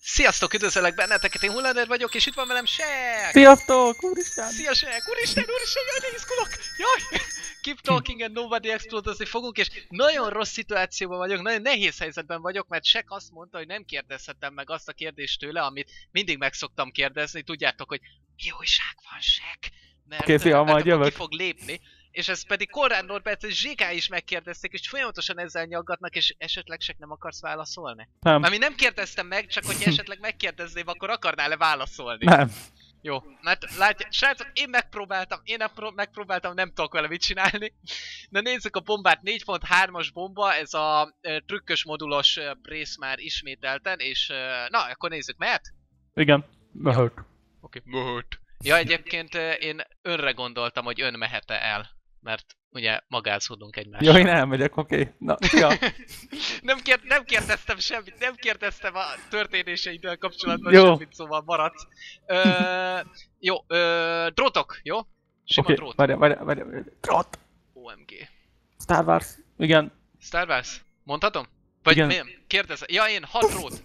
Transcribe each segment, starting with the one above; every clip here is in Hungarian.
Sziasztok, üdvözöllek benneteket, én Hullander vagyok, és itt van velem Shaq! Sziasztok, úristen! Szia Shaq! Úristen, jaj, ne izgulok! Jaj! Keep talking and nobody explodozni fogunk, és nagyon rossz szituációban vagyok, nagyon nehéz helyzetben vagyok, mert Shaq azt mondta, hogy nem kérdezhetem meg azt a kérdést tőle, amit mindig meg szoktam kérdezni. Tudjátok, hogy mi újság van, Shaq? Mert majd jövök. ki fog lépni. És ezt pedig Konrád Norbert és Zsiga is megkérdezték, és folyamatosan ezzel nyaggatnak, és esetleg Shaq nem akarsz válaszolni? Nem. Ami nem kérdeztem meg, csak hogyha esetleg megkérdezném, akkor akarnál-e válaszolni? Nem. Jó, mert látja, srácok, én megpróbáltam, nem tudok vele mit csinálni. Na nézzük a bombát, 4.3-as bomba, ez a trükkös modulos brace már ismételten, és na, akkor nézzük, mehet? Igen, mehet. Oké, mehet. Ja, egyébként én önre gondoltam, hogy ön mehet-e el, mert ugye magázódunk egymással. Jó, én elmegyek, oké. Na, ja. nem kérdeztem semmit, nem kérdeztem a történéseiddel kapcsolatban jó. semmit, szóval maradsz. Jó, drótok, jó? Sima Oké, drót. várj. Drót! OMG. Star Wars. Igen. Star Wars? Mondhatom? Vagy igen. nem? Kérdezem. Ja, én 6 drót.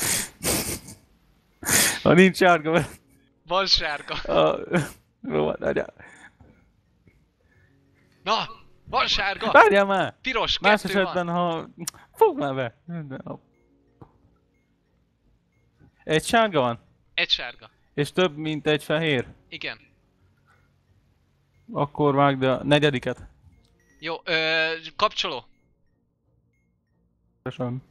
Ha nincs sárga, mert... Van sárga. Jó, várjál. Na, van sárga. Várjál már! Piros, más 2 esetben, van. ha... Fogd már be! Egy sárga van? Egy sárga. És több, mint egy fehér? Igen. Akkor vágd a negyediket. Jó, kapcsoló. Köszönöm.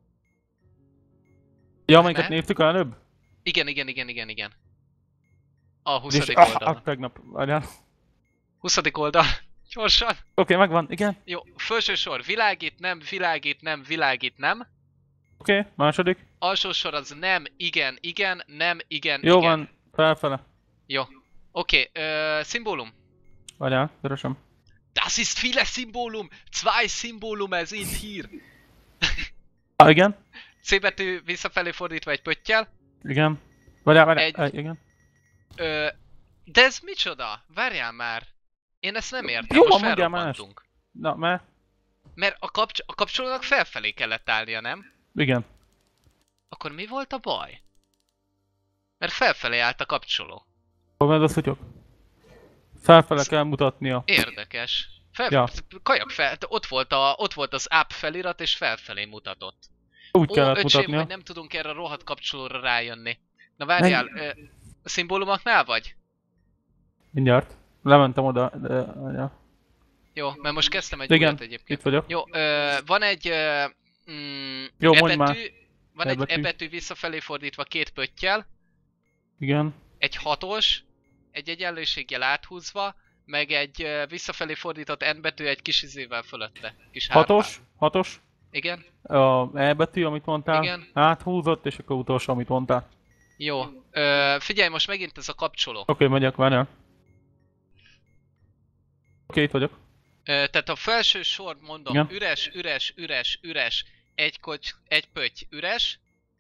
Ja, amiket néztük előbb? Igen. A 20. És, oldalon. tegnap, várjál. 20. oldal. Gyorsan. Oké, megvan, igen. Jó, felső sor. Világít, nem. Oké, második. Alsó sor az nem, igen, nem, igen. Jó van, felfele. Jó. Oké, szimbólum. Várjál, keresem. Das ist viele Symbolum. 2 Symbolume sind hier. Igen. C betű visszafelé fordítva egy pöttyel. Igen. Várjál, igen. De ez micsoda? Várjál már. Én ezt nem értem, jó, most mondjál más. felrobbantunk. Na, mert... Mert a kapcsolónak felfelé kellett állnia, nem? Igen. Akkor mi volt a baj? Mert felfelé állt a kapcsoló. Fogad a szutyok. Felfele kell mutatnia. Érdekes. Ja. Kajak fel, ott volt az up felirat és felfelé mutatott. Úgy kellett öcsém, mutatnia. hogy nem tudunk erre a rohadt kapcsolóra rájönni. Na várjál, a szimbólumoknál vagy? Mindjárt. Lementem oda, de... Ja. Jó, mert most kezdtem egy igen, újat egyébként. itt vagyok. Jó, van egy jó, mondj már. Van egy E-betű visszafelé fordítva 2 pöttyel. Igen. Egy 6-os, egy egyenlőséggel áthúzva, meg egy visszafelé fordított N betű egy kis izével fölötte. Kis 6-os. Igen. A E betű, amit mondtál. Igen. Áthúzott, és akkor utolsó, amit mondtál. Jó. Figyelj, most megint ez a kapcsoló. Oké, megyek, várjál. Oké, itt vagyok. Tehát a felső sor mondom, igen. üres, egy pötty üres.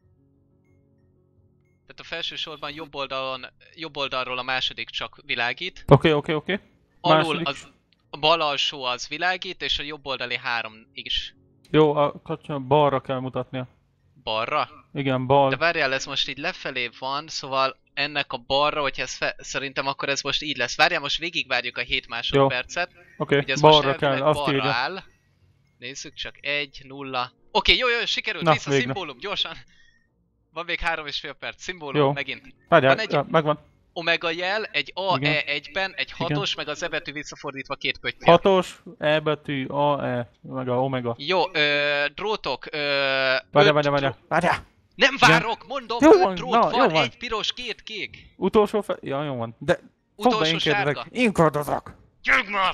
Tehát a felső sorban jobb oldalról a második csak világít. Oké. Alul a bal alsó az világít, és a jobb oldali 3 is. Jó, a kapcsolat balra kell mutatnia. Balra? Igen, bal. De várjál, ez most így lefelé van, szóval ennek a balra, hogyha ez szerintem akkor ez most így lesz. Várjál, most végigvárjuk a 7 másodpercet. Oké, balra kell, azt balra írja. áll. Nézzük csak, 1, 0. Oké, jó, sikerült, na, vissza szimbólum, gyorsan. Van még 3,5 perc, szimbólum jó. megint. Várjál, van egy megvan. omega jel, egy AE1-ben, egy 6-os, meg az E betű visszafordítva 2 pötty. 6-os, E betű, AE, meg a omega. Jó, drótok, Várjál! Nem várok, mondom, 5 drót van, egy piros, 2 kék. Utolsó fel... Ja, jó van. De... Utolsó sárga. Én kérdezek! Gyerünk már!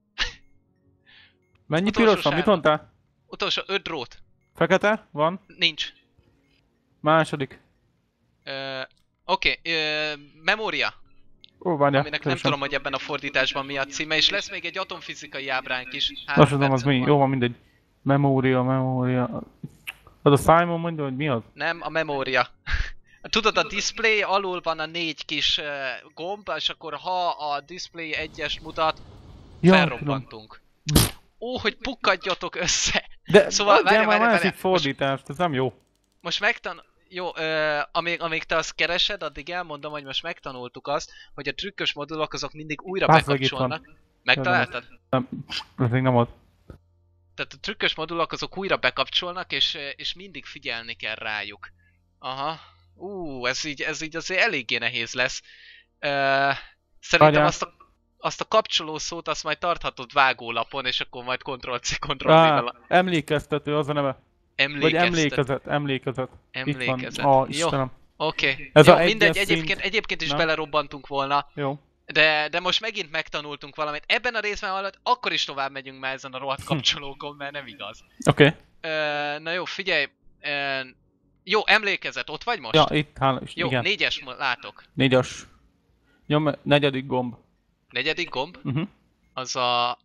Mennyi utolsó piros van? Mit mondtál? Utolsó 5 drót. Fekete? Van? Nincs. Második. Oké, memória. Ó, várjál. Aminek nem tudom, hogy ebben a fordításban mi a címe, és lesz még egy atomfizikai ábránk is. Azt tudom, az mi? Jó van, mindegy. Memória. Az a Simon mondja, hogy mi az? Nem, a memória. Tudod, a display alul van a 4 kis gomb, és akkor ha a display 1-est mutat, felrobbantunk. Ó, hogy pukkadjatok össze! De szóval várjál, másik fordítást, ez nem jó. Most Jó, amíg te azt keresed, addig elmondom, hogy most megtanultuk azt, hogy a trükkös modulok azok mindig újra Basszeg, itt van. bekapcsolnak. Megtaláltad? Nem, ez még nem volt. Tehát a trükkös modulok azok újra bekapcsolnak, és mindig figyelni kell rájuk. Aha. Ez így azért eléggé nehéz lesz. Szerintem azt a kapcsoló szót azt majd tarthatod vágólapon, és akkor majd Ctrl-C, Ctrl-V-vel. Emlékeztető, az a neve. Vagy emlékezet. Emlékezet. Itt van. Jó. Istenem. Oké. Ez Jó, a mindegy, egyes egyébként is Na. belerobbantunk volna. Jó. De most megint megtanultunk valamit. Ebben a részben alatt akkor is tovább megyünk már ezen a rohadt kapcsolókon, mert nem igaz. Oké. Na jó, figyelj. Jó, emlékezet, ott vagy most? Ja, itt, hála is. Jó, Igen. 4-es látok. 4-as. Nyom, 4. gomb. 4. gomb? Az a...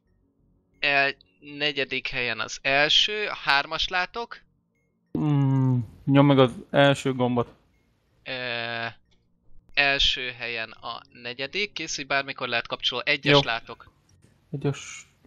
4. helyen az első, 3-as látok. Nyom meg az első gombot. Első helyen a 4. Készülj, bármikor lehet kapcsoló. 1-es Jó. látok. 1-as...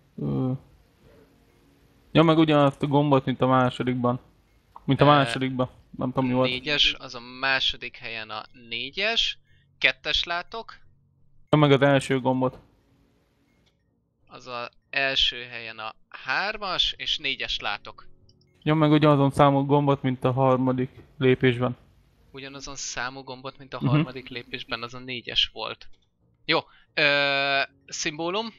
Nyom meg ugyanazt a gombot, mint a másodikban. Mint a másodikban. Nem tudom mi volt. 4-es, az a második helyen a 4-es. 2-es látok. Nyom meg az első gombot. Az a első helyen a 3-as, és 4-es látok. Nyom meg ugyanazon számú gombot, mint a harmadik lépésben. Ugyanazon számú gombot, mint a harmadik lépésben, az a 4-es volt. Jó, szimbólum.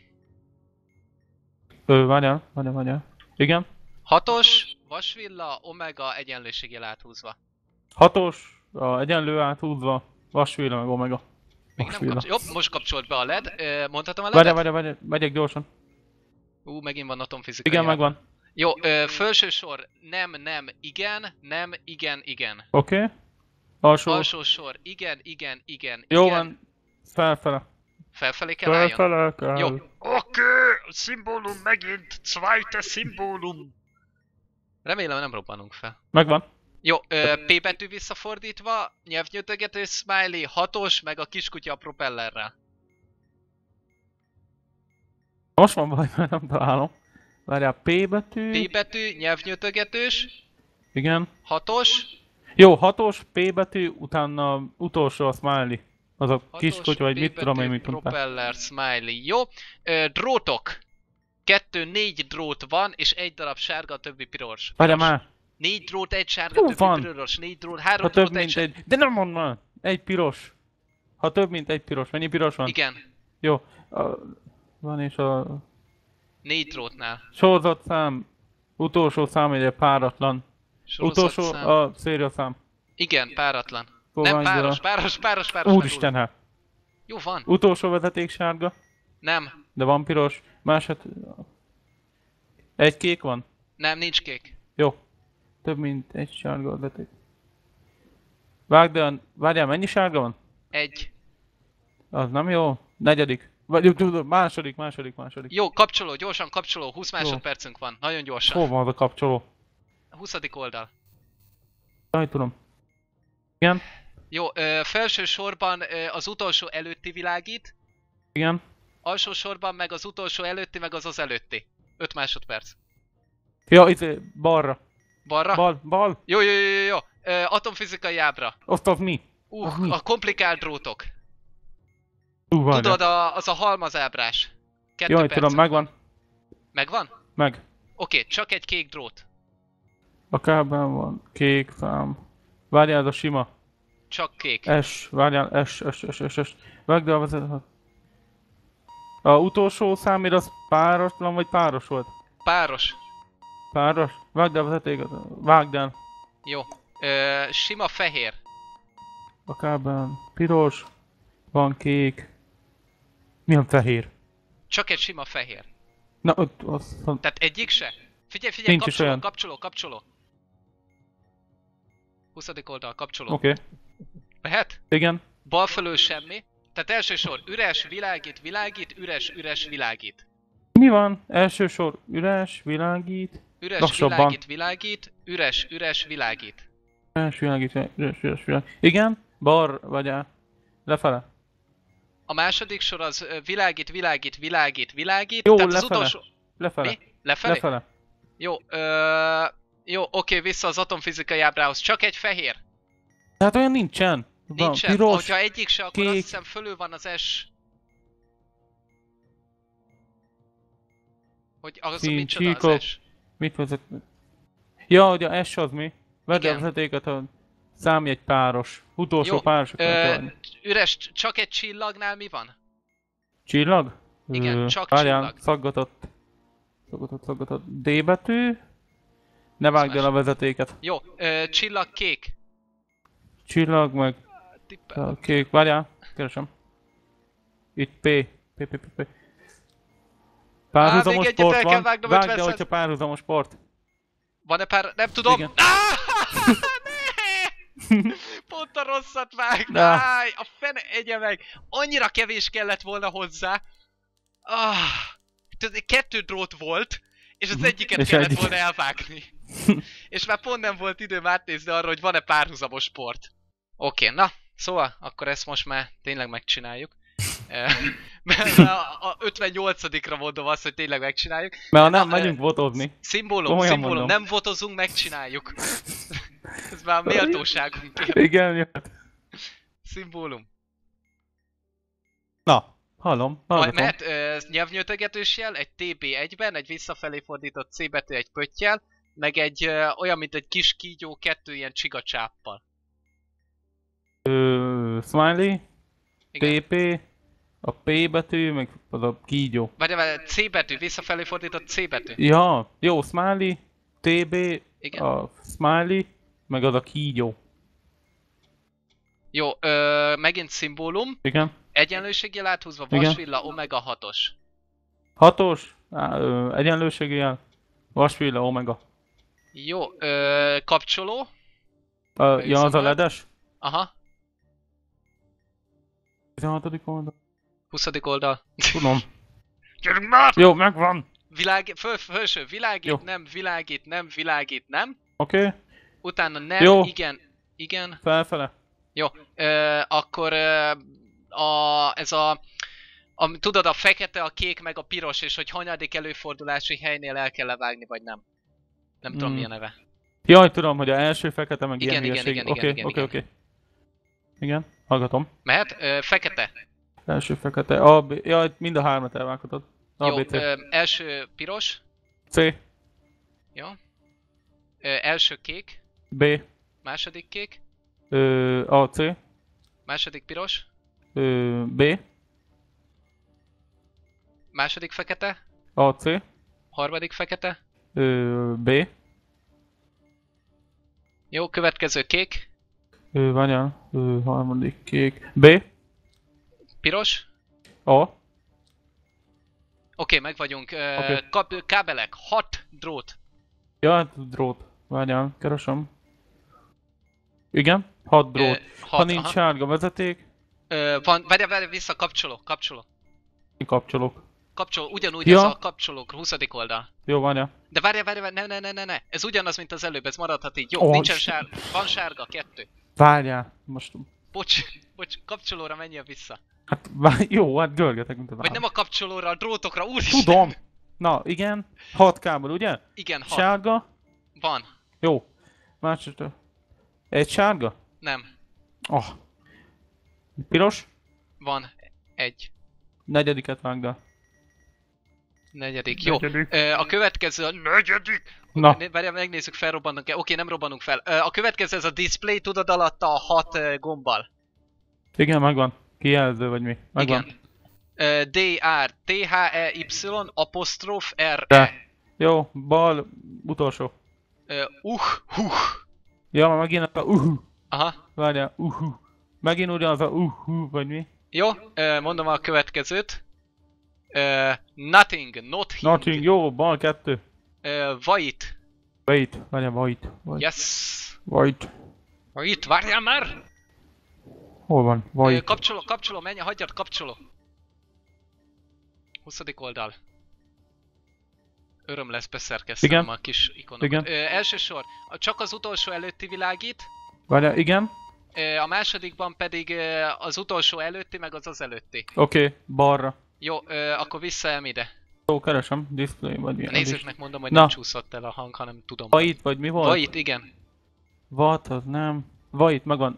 Várjál. Igen. 6-os, vasvilla, omega, egyenlőséggel áthúzva. 6-os, egyenlő áthúzva, vasvilla meg omega. Még nem Jobb, most kapcsolt be a LED. Mondhatom a LED-et? Várjál, megyek gyorsan. Megint van atomfizikai. Igen, megvan. Jó, felső sor, nem, igen. Oké. Alsó sor, igen. Jó van, felfele. Felfelé kell álljon? Felfele kell. Jó. Oké, szimbólum megint, zweite szimbólum. Remélem nem robbanunk fel. Megvan. Jó, P betű visszafordítva, nyelvnyötögető smiley, 6-os, meg a kiskutya a propellerrel. Most van baj, mert nem találom. Várjál, P betű. P betű, nyelvnyötögetős. Igen. 6-os. Jó, 6-os, P betű, utána utolsó a smiley. Az a kiskutya, vagy mit tudom én, mit mondtál. Propeller, smiley, jó. Drótok. 4 drót van, és 1 darab sárga, a többi piros. Várjál már. 4 drót, 1 sárga, többi piros, 4 drót, 3 ha több drót, mint egy... De nem mondd már! Egy piros. Ha több mint egy piros. Mennyi piros van? Igen. Jó. Van és a... 4 drótnál. Sorozatszám. Utolsó szám egy páratlan. Utolsó a szériaszám. Igen, páratlan. Nem, páros. Úristen, hát. Jó, van. Utolsó vezeték sárga. Nem. De van piros. Egy kék van? Nem, nincs kék. Jó. Több mint egy sárga vezeték. Vágd el, várjál, mennyi sárga van? 1. Az nem jó. 4. Vagy második. Jó, kapcsoló, gyorsan kapcsoló, 20 másodpercünk van, nagyon gyorsan. Hol van az a kapcsoló? 20. oldal. Jaj, tudom. Igen? Jó, felső sorban az utolsó előtti világít. Igen. Alsó sorban meg az utolsó előtti, meg az előtti. 5 másodperc. Ja, itt balra. Balra? Bal. Jó. Atomfizikai ábra. Azt az mi? A komplikált drótok. Várjál. Tudod, az a halmazábrás. 2 Jaj, percen tudom, megvan. Megvan? Meg. Oké, csak egy kék drót. A kábelben van kék szám. Várjál, ez a sima. Csak kék. Várjál, S. Vágd el a vezetőt. A utolsó számír az pároslan vagy páros volt? Páros. Páros? Vágd el a vezetéket. Vágd el. Jó. Sima fehér. A kábelben piros. Van kék. Milyen fehér? Csak egy sima fehér. Na, ott az... Tehát egyik se? Figyelj, kapcsoló. 20. oldal, kapcsoló. Oké. Lehet? Igen. Bal felől semmi. Tehát első sor, üres, világít, üres, világít. Mi van? Első sor, üres, világít. Lassabban. Világít, üres, világít. Üres, világít. Igen? Bar vagy el. Lefele. A második sor az világít. Jó, Tehát lefele. az utolsó... Lefele. Mi? Lefele? Lefele. Jó, Jó, oké, vissza az atomfizikai ábrához. Csak egy fehér. Tehát olyan nincsen. Van Nincsen. piros, Hogyha egyik se, akkor azt kék. hiszem fölül van az S. Hogy az Szín, micsoda az csíkok. S? Mit vezet? Ja, hogy a S az mi? Vedd a Igen. vezetéket, a számj egy páros. Utolsó Jó, párosoknak kell lenni. üres, csak egy csillagnál mi van? Csillag? Igen, csak várjál, csillag. Szaggatott. Szaggatott. D betű. Ne vágd el a vezetéket. Jó, csillag kék. Csillag meg Tippel. a kék. Várjál, keresem. Itt P. P. Párhuzamos még egyet sport el kell van. vágnom, Vágd 50 el, hogyha párhuzamos sport. Van-e pár... Nem tudom! Igen. Ne! Pont a rosszat vágtam! Áj, a fene egye meg! Annyira kevés kellett volna hozzá! Tudod, 2 drót volt, és az egyiket És kellett egyik. volna elvágni. És már pont nem volt időm átnézni arra, hogy van-e párhuzamos sport. Oké, na, szóval, akkor ezt most már tényleg megcsináljuk. Mert a 58-ra mondom azt, hogy tényleg megcsináljuk. Mert ha nem, megyünk votozni. Szimbólum, Komolyan szimbólum, mondom. nem votozunk, megcsináljuk. Ez már a méltóságunk kér. Igen, jöhet. Szimbólum. Na, hallom. Majd Hallgatom. mehet nyelvnyötögetős jel, egy TB1-ben, egy visszafelé fordított C betű egy pöttyel, meg egy olyan, mint egy kis kígyó, 2 ilyen csigacsáppal. Smiley, Igen. TP, a P betű, meg az a kígyó. Várj, C betű, visszafelé fordított C betű. Ja, jó, Smiley, TB, Igen. a Smiley, meg az a kígyó. Jó, megint szimbólum, Igen. egyenlőségjel áthúzva, Igen. vasvilla, omega 6-os. 6-os, egyenlőségi jel, vasvilla, omega. Jó, kapcsoló. Ja, az a már. ledes? Aha, 16. oldal. 20. oldal. Tudom. Gyerünk már! Jó, megvan. Felső, világít, Jó. nem, világít, nem, világít, nem. Oké, Utána nem, Jó. igen. felfele. Jó, akkor tudod, a fekete, a kék meg a piros, és hogy hanyadik előfordulási helynél el kell vágni, vagy nem. Nem tudom, mi a neve. Jaj, tudom, hogy a első fekete, meg Igen, ilyen igen, hülyeség. igen, igen, igen. Oké. Igen, hallgatom. Mehet? Fekete. Első fekete, A, B, jaj, mind a 3-at elvághatod. A, Jó, B, C. első piros. C, Jó. Első kék. B, Második kék. A, C, Második piros. B, Második fekete. A, C, Harmadik fekete. B, Jó, következő kék. várjál, harmadik kék, B, Piros. A, Oké, meg vagyunk. Oké. Kábelek. 6 drót. ja, hát drót, várjál, keresem. Igen, 6 drót. Ha Hat, nincs aha. sárga vezeték, Várj, vissza, kapcsoló. kapcsolok. Kapcsoló, ugyanúgy Ja. ez a kapcsolók, 20. oldal. Jó, várjál. De várj, ne. Ez ugyanaz, mint az előbb, ez maradhat így. Jó, Oh, nincsen Isten. sárga. Van sárga, 2. Várjál, most... Bocs, kapcsolóra menjél vissza. Hát, jó, hát görgetek, mint az Vagy állat. nem a kapcsolóra, a drótokra, úristen! Tudom! Na, igen, 6 kábel, ugye? Igen, 6. Sárga, Van. jó. Másodszor. Egy sárga? Nem. Oh. Piros? Van. 1. Negyediket vágd el. Negyedik. Jó. Negyedik. A következő a negyedik. Na. Várjál, megnézzük, felrobbanunk-e. Oké, nem robbanunk fel. A következő ez a display, tudod, alatta a 6 gombbal. Igen, megvan. Kijelző vagy mi? Megvan. Igen. DR, THEY, apostrof R, De. Jó, bal, utolsó. Ja, már megint a Aha. Várjál, Megint ugyanaz a vagy mi? Jó, mondom a következőt. Nothing, Nothing, jó, bal 2. White. Wait, várjál, wait. Yes. Wait. White, várjál már! Hol van? Wait. Kapcsoló, menj, hagyjad, kapcsoló. 20. oldal. Öröm lesz beszerkesztenem Igen. a kis ikonokat. Igen. Első sor, csak az utolsó előtti világít. Várjál, igen. A másodikban pedig az utolsó előtti, meg az előtti. Oké, balra. Jó, akkor vissza ide. Jó, keresem. Display vagy mi? A nézőknek mondom, hogy Na. nem csúszott el a hang, hanem tudom. Vait vagy mi volt? Vait, igen. What, az nem. Vait megvan.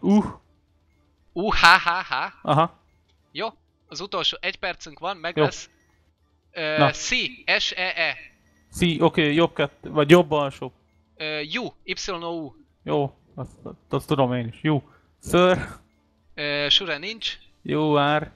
Ha. Aha. Jó, az utolsó 1 percünk van, meg Jó. lesz. Na. C, S-E-E. Oké, jobb kettő, vagy jobb alsó. U, Y-O-U. Jó, azt tudom én is. Jó. Sir. Sure nincs. UR.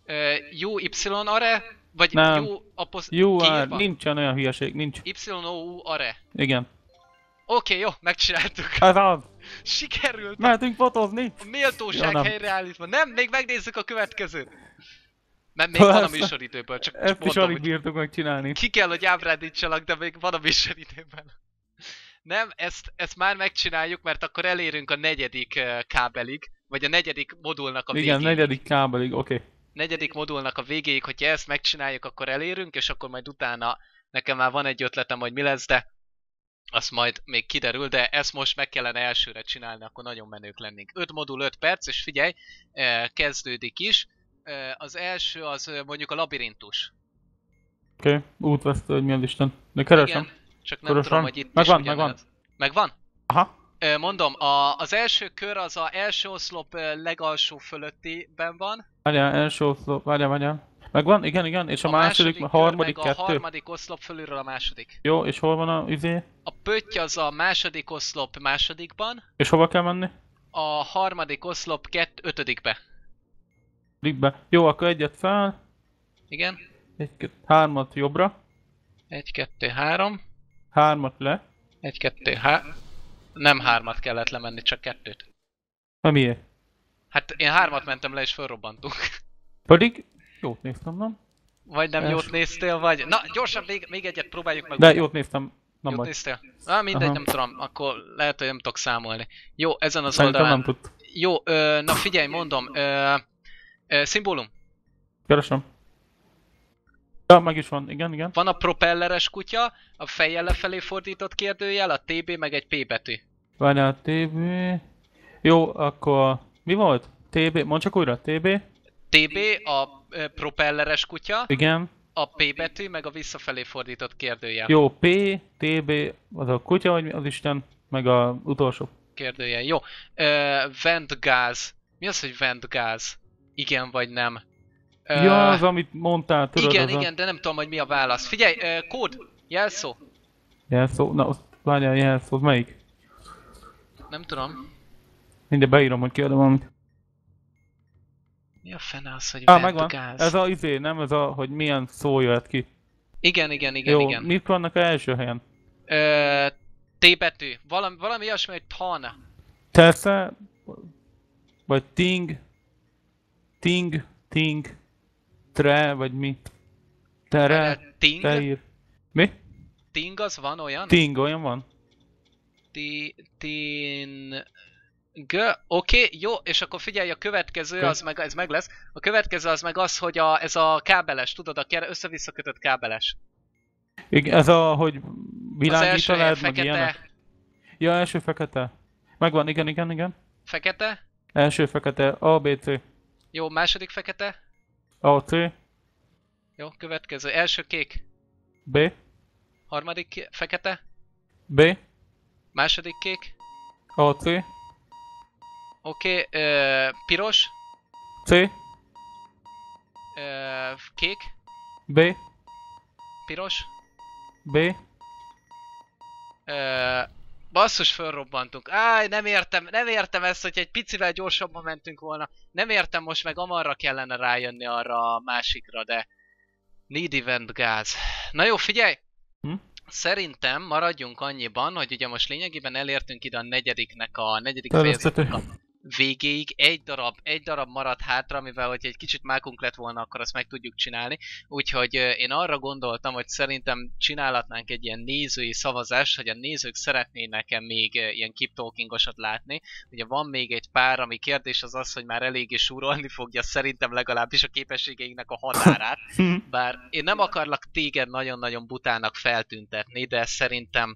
U-Y-are, vagy Nem. UR. Nincsen olyan hülyeség, nincs. Y-O-U-are. Igen. Oké, jó, megcsináltuk. Ez az. Sikerült. Mehetünk fotózni. A méltóság Ja, nem. helyreállítva. Nem, még megnézzük a következőt. Mert még van a Persze. műsoridőből, csak Ezt is mondom, alig hogy bírtuk megcsinálni. ki kell, hogy ábrándítsalak, de még van a műsoridőben. Nem, ezt már megcsináljuk, mert akkor elérünk a 4. kábelig, vagy a 4. modulnak a végéig. Igen, 4. kábelig, oké. 4. modulnak a végéig, hogyha ezt megcsináljuk, akkor elérünk, és akkor majd utána nekem már van egy ötletem, hogy mi lesz, de azt majd még kiderül, de ezt most meg kellene elsőre csinálni, akkor nagyon menők lennénk. 5 modul 5 perc, és figyelj, kezdődik is. Az első az mondjuk a labirintus. Oké, útvesztő, hogy mi az Isten. De keresem. Igen, csak nem Korosan. tudom, hogy itt Megvan, is megvan. ugyanez. Megvan? Aha. Mondom, az első kör az a első oszlop legalsó fölöttiben van. Várjál, első oszlop, várjál. Megvan? Igen, és a második, kör harmadik meg kettő. a harmadik oszlop fölülről a második. Jó, és hol van a izé? A pötty az a második oszlop másodikban, És hova kell menni? a harmadik oszlop ötödikbe. Ligbe. Jó, akkor egyet fel. Igen. 1, 2, 3 jobbra. 1, 2, 3. 3 le. 1, 2, nem 3 kellett lemenni, csak 2. Na miért? Hát én 3 mentem le és fölrobbantunk. Pedig jót néztem, nem? Vagy nem Els. jót néztél, vagy... Na, gyorsan még egyet próbáljuk meg. De jót néztem. Nem Jót baj. néztél? Mindegy, Aha. nem tudom, akkor lehet, hogy nem tudok számolni. Jó, ezen az Szerintem oldalán... nem tud. Jó, na figyelj, mondom. Szimbólum. Keresem. Ja, meg is van, igen. Van a propelleres kutya, a fejjel lefelé fordított kérdőjel, a TB meg egy P betű. Várjál, TB... Jó, akkor... Mi volt? TB... Mondd csak újra, TB? TB a propelleres kutya, Igen. a P betű meg a visszafelé fordított kérdőjel. Jó, P, TB, az a kutya, vagy mi az Isten, meg a utolsó. Kérdőjel, jó. Ventgáz. Mi az, hogy ventgáz? Igen vagy nem? Ja, az, amit mondtál, tudod, igen, az igen, de nem tudom, hogy mi a válasz. Figyelj, kód, jelszó. Jelszó, na, azt várjál, jelszó, az melyik? Nem tudom. Mindjárt beírom, hogy kérdem valamit. Mi a fene az, hogy Megvan. ventgáz? Ez a izé, nem ez a, hogy milyen szó jöhet ki. Igen, Jó, igen. mit vannak a első helyen? T betű. Valami olyasmi, hogy tan. Tesze, vagy ting, tre, vagy mi? Tere, Ting? teír. Mi? Ting az van olyan? Ting, olyan van? Oké, jó, és akkor figyelj, a következő, Oké. az meg, ez meg lesz. A következő az meg az, hogy ez a kábeles, tudod, a össze-vissza kötött kábeles. Igen, ez a, hogy Az világít első a helyen LED, meg ilyenek? fekete, Ja, első fekete. Megvan, igen. fekete. Első fekete, A, B, C. Jó, második fekete. A, C, Jó, következő. Első kék. B, Harmadik fekete. B, Második kék. A, C, Oké, piros. C, Kék. B, Piros. B. Basszus, fölrobbantunk. Áj, nem értem ezt, hogy egy picivel gyorsabban mentünk volna. Nem értem, most meg amarra kellene rájönni arra a másikra, de... Need event gáz. Na jó, figyelj! Hm? Szerintem maradjunk annyiban, hogy ugye most lényegében elértünk ide a negyedik Természetesen. fejezetnek a végéig. Egy darab maradt hátra, mivel hogy egy kicsit mákunk lett volna, akkor azt meg tudjuk csinálni. Úgyhogy én arra gondoltam, hogy szerintem csinálhatnánk egy ilyen nézői szavazást, hogy a nézők szeretnének még ilyen keep talkingosat látni. Ugye van még egy pár, ami kérdés az az, hogy már eléggé súrolni fogja szerintem legalábbis a képességeinknek a határát. Bár én nem akarlak téged nagyon-nagyon butának feltüntetni, de szerintem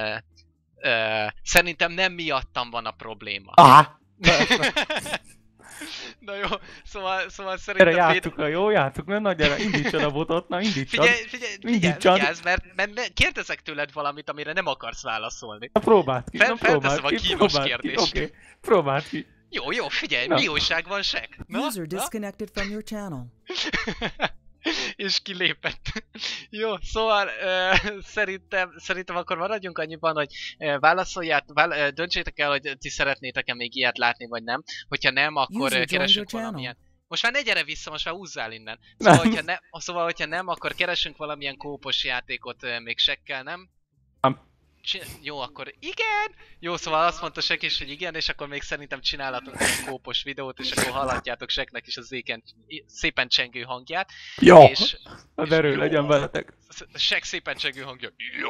szerintem nem miattam van a probléma. Aha! Na jó, szóval Gyere, szerintem... játsszuk le, jó? Játsszuk le, na gyere, indítsad a botot, na indítsad. Vigyázz, mert kérdezek tőled valamit, amire nem akarsz válaszolni. Na próbáld ki, Felteszem a kínos kérdést. Oké, próbáld ki. Jó, figyelj, Na. mi újság van, Sek? User disconnected from your channel. És kilépett. Jó, szóval szerintem akkor maradjunk annyiban, hogy döntsétek el, hogy ti szeretnétek-e még ilyet látni, vagy nem. Hogyha nem, akkor User joined keresünk your valamilyen. Most már ne gyere vissza, most már húzzál innen. Nem. Szóval, hogyha nem, akkor keresünk valamilyen kópos játékot még Sekkel, nem? Nem. Jó, akkor igen! Jó, szóval azt mondta Sek is, hogy igen, és akkor még szerintem csinálhatunk egy kópos videót, és akkor hallhatjátok Seknek is a szépen csengő hangját. Jó! És Az erő jó. legyen veletek. Sek szépen csengő hangja. Jó!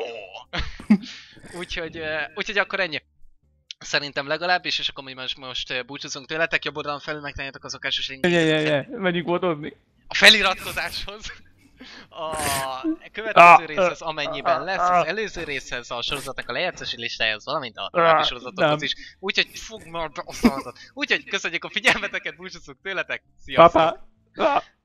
úgyhogy akkor ennyi. Szerintem legalábbis, és akkor most búcsúzunk tőletek, jobb oldalon felül megtaláljátok az szokásos Menjünk botozni. a feliratkozáshoz. A következő részhez amennyiben lesz, az előző részhez, a sorozatnak a lejátszási listájához, valamint a további sorozatokhoz is. Úgyhogy fogd már be a szaladat. Úgyhogy köszönjük a figyelmeteket, búcsúzunk tőletek, sziasztok! Papa!